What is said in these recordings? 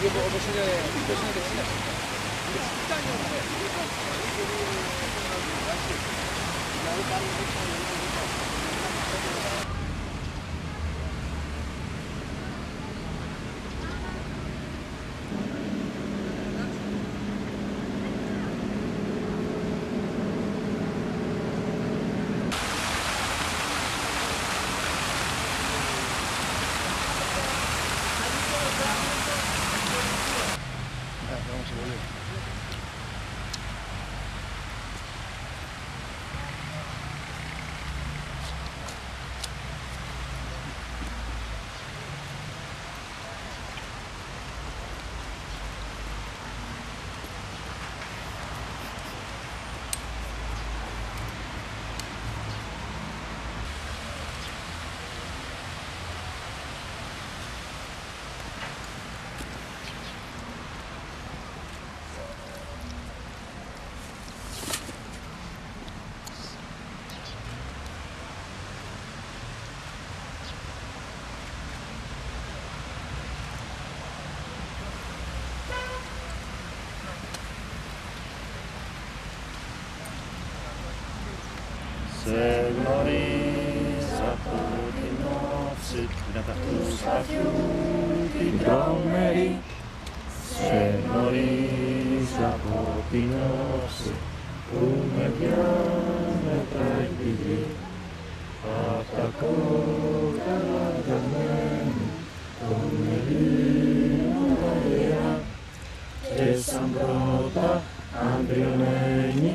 Δηλαδή όπως είναι δεξιά. Σε γνωρίζω από την όψη του σπαθιού την τρομερή. Σε γνωρίζω από την όψη που με διάμετράει τη γη. Απ' τα κόκκαλα δεδομένη των Ελλήνων αέρα και σαν πρώτα αμπριωμένη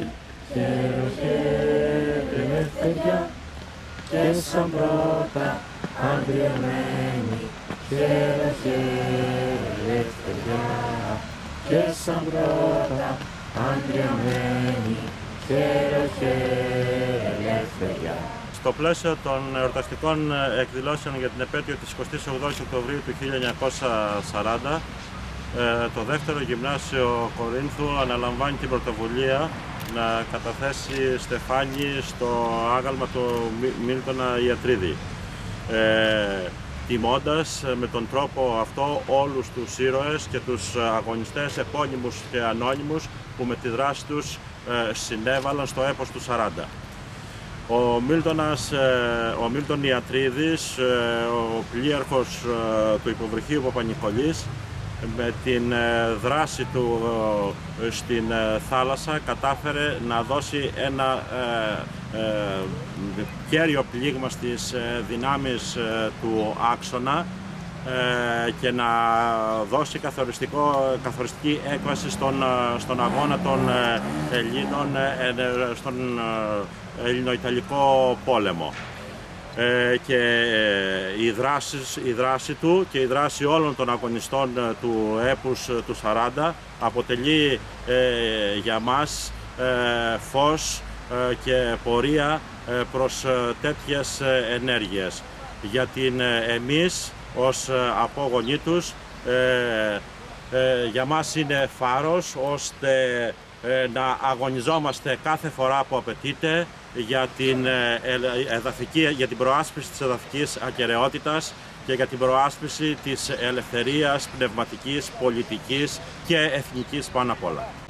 χαίρε με παιδιά και σαν πρώτα αμπριωμένη χαίρε παιδιά και σαν πρώτα αμπριωμένη χαίρε παιδιά. Στο πλαίσιο των εορταστικών εκδηλώσεων για την επέτειο της 28ης Οκτωβρίου του 1940, το δεύτερο γυμνάσιο Κορίνθου αναλαμβάνει την πρωτοβουλία να καταθέσει στεφάνι στο άγαλμα του Μίλτονα Ιατρίδη, τιμώντας με τον τρόπο αυτό όλους τους ήρωες και τους αγωνιστές επώνυμους και ανώνυμους που με τη δράση τους συνέβαλαν στο έπος του 40. Ο Μίλτον Ιατρίδης, ο πλοίαρχος του υποβρυχίου Παπα-Νικολής, με την δράση του στην θάλασσα κατάφερε να δώσει ένα κέριο πλήγμα στις δυνάμεις του άξονα και να δώσει καθοριστική έκβαση στον αγώνα των Ελλήνων στον Ελληνοϊταλικό πόλεμο. Και η δράση του και η δράση όλων των αγωνιστών του έπους του 40 αποτελεί για μας φως και πορεία προς τέτοιες ενέργειες. Γιατί εμείς ως απόγονοί τους για μας είναι φάρος ώστε να αγωνιζόμαστε κάθε φορά που απαιτείται για την προάσπιση της εδαφικής ακεραιότητας και για την προάσπιση της ελευθερίας πνευματικής, πολιτικής και εθνικής πάνω απ' όλα.